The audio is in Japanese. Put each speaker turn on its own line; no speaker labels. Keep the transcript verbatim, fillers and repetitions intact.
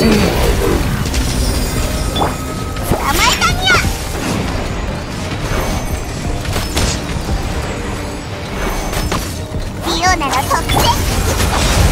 捕まえたにゃ。リオナの特性。